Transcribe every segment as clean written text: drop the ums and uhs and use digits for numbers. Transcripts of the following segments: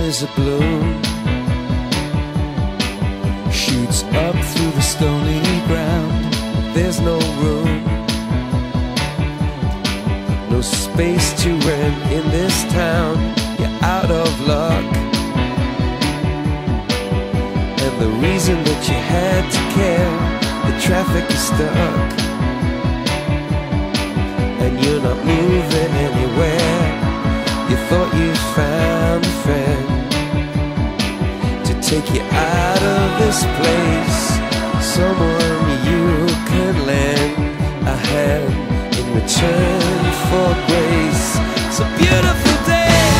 is a bloom, shoots up through the stony ground. There's no room, no space to rent in this town. You're out of luck, and the reason that you had to care, the traffic is stuck, and you're not moving anywhere. You thought you found a friend to take you out of this place, someone you could lend a hand in return for grace. It's a beautiful day.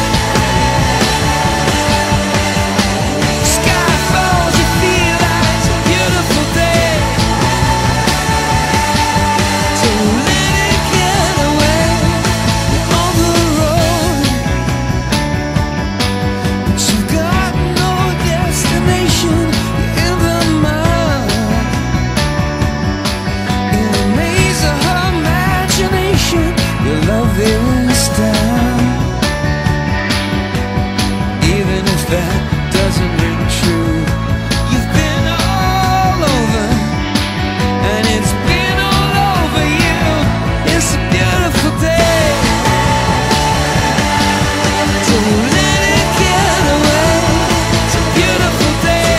Sky falls, you feel like it's a beautiful day. Don't let it get away. You're on the road, but you've got no destination. You're in the mud, in a maze of her imagination. Your love is down, even if that doesn't ring true. You've been all over, and it's been all over you. It's a beautiful day. Don't let it get away. It's a beautiful day.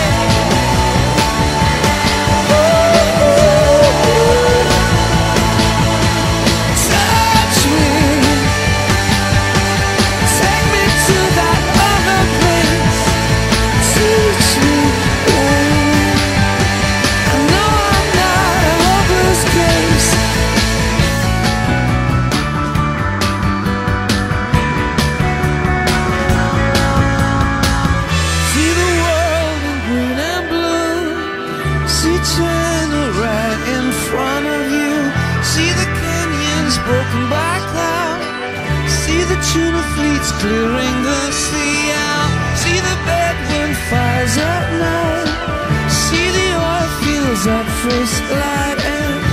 Touch me, take me to that other place. Teach me, I know I'm not a hopeless case. See the world in green and blue. See China right in front of you. See the canyons broken by cloud. See the tuna fleets clearing the sea out. See the bedroom fires at night. See the oil fields at first light, and